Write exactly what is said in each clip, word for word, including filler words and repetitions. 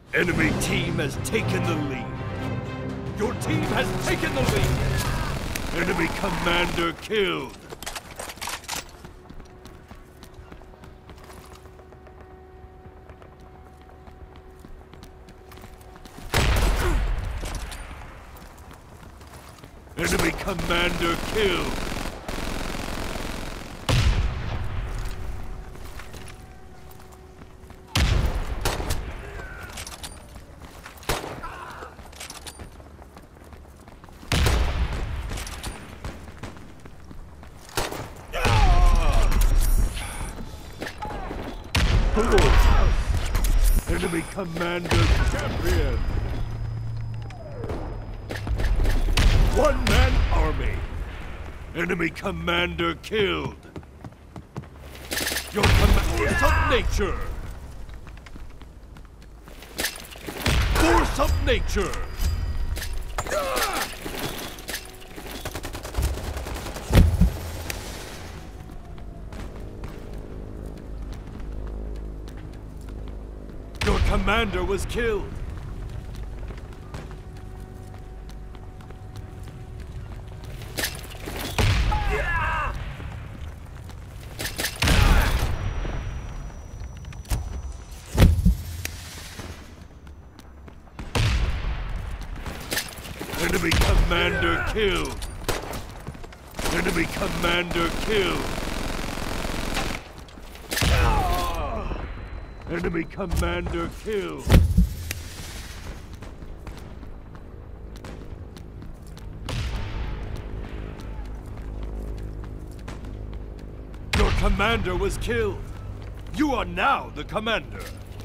Enemy team has taken the lead. Your team has taken the lead. Enemy commander killed. Enemy commander killed. Enemy commander champion. One man army. Enemy commander killed. Your command of nature. Force of nature. Your commander was killed. Enemy commander killed. Enemy commander killed. Enemy commander killed. Your commander was killed. You are now the commander.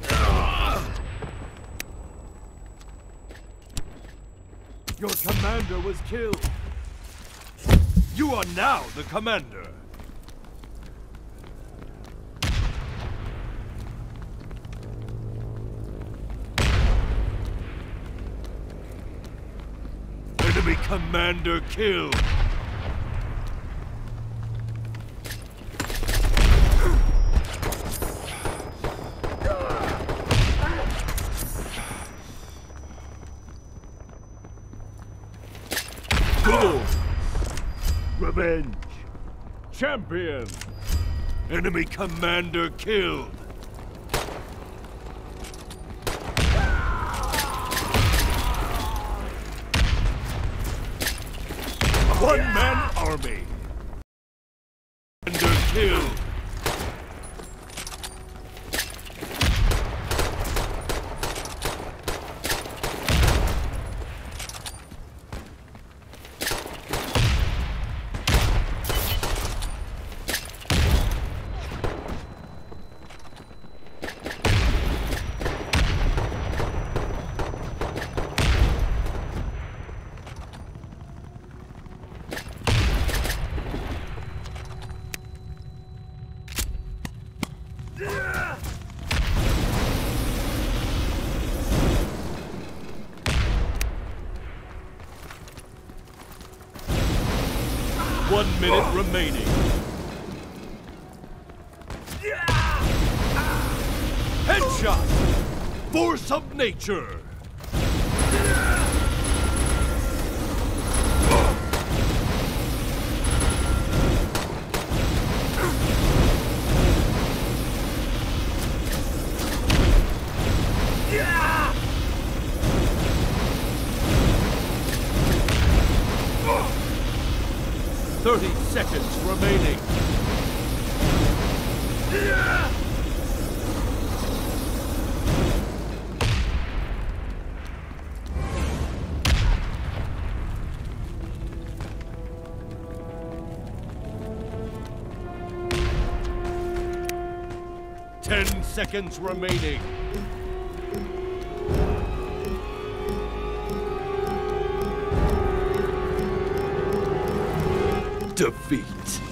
Your commander was killed. You are now the commander. Enemy commander killed. Go! Revenge! Champion! Enemy commander killed! One-man army! Commander killed! One minute remaining. Headshot! Force of nature! Thirty seconds remaining. Ten seconds remaining. Defeat.